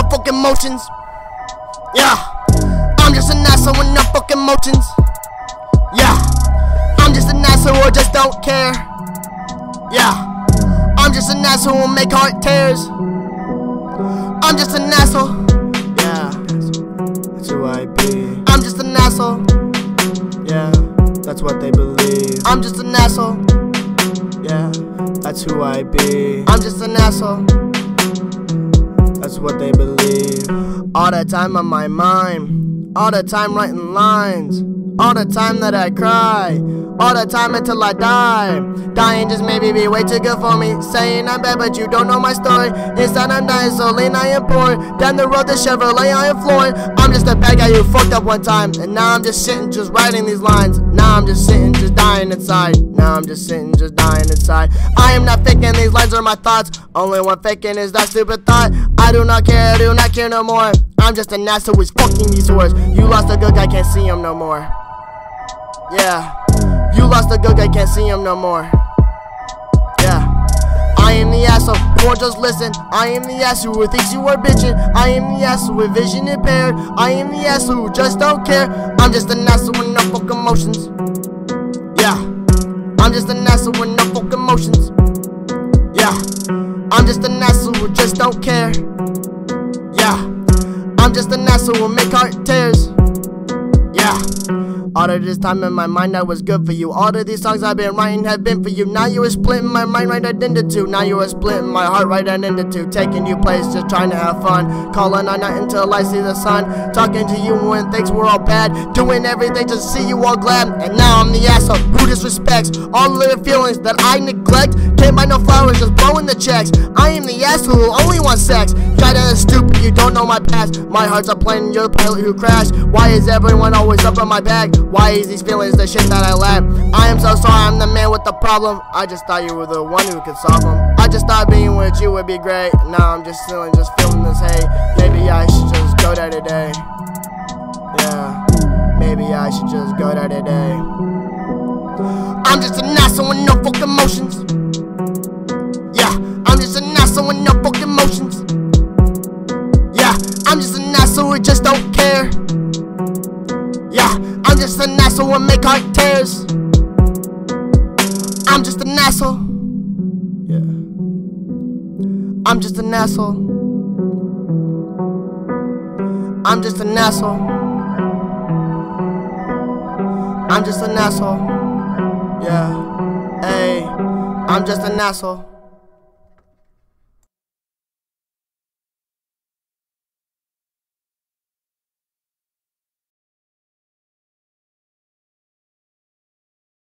fucking motions. Yeah, I'm just an asshole with no fucking motions. Yeah, I'm just an asshole who just don't care. Yeah, I'm just an asshole who make heart tears. I'm just an asshole. Yeah, that's who I be. I'm just an asshole. Yeah, that's what they believe. I'm just an asshole. Yeah, that's who I be. I'm just an asshole. That's what they believe. All the time on my mind, all the time writing lines, all the time that I cry, all the time until I die. Dying just maybe be way too good for me. Saying I'm bad but you don't know my story. Inside I'm dying slowly and I am poor. Down the road the Chevrolet I am flooring. I'm just a bad guy who fucked up one time, and now I'm just sitting just writing these lines. Now I'm just sitting just dying inside. Now I'm just sitting just dying inside. I am not faking, these lines are my thoughts. Only one faking is that stupid thought. I do not care no more. I'm just an asshole who's fucking these whores. You lost a good guy, can't see him no more. Yeah, you lost a good guy, can't see him no more. Yeah, I am the asshole who won't just listen. I am the asshole who thinks you are bitching. I am the asshole with vision impaired. I am the asshole who just don't care. I'm just an asshole with no fucking emotions. Yeah, I'm just an asshole with no fucking emotions. Yeah, I'm just an asshole who just don't care. Yeah, I'm just an asshole who make heart tears. Yeah, all of this time in my mind I was good for you. All of these songs I've been writing have been for you. Now you are splitting my mind right into two. Now you are splitting my heart right into two. Taking you places, just trying to have fun. Calling all night until I see the sun. Talking to you when things were all bad. Doing everything to see you all glad. And now I'm the asshole who disrespects all of the feelings that I neglect. Can't buy no flowers, just blowing the checks. I am the asshole who only wants sex. Kinda stupid, you don't know my past. My heart's a plane, you're the pilot who crashed. Why is everyone always up on my back? Why is these feelings the shit that I lack? I am so sorry, I'm the man with the problem. I just thought you were the one who could solve them. I just thought being with you would be great. Now I'm just feeling this hate. Maybe I should just go there today. Yeah, maybe I should just go there today. I'm just an asshole with no fucking emotions. Yeah, I'm just an asshole with no fucking emotions. Yeah, I'm just an asshole who just don't care. Yeah, I'm just an asshole who make heart tears. I'm just an asshole. Yeah, I'm just an asshole. I'm just an asshole. I'm just an asshole. Yeah, hey, I'm just an asshole.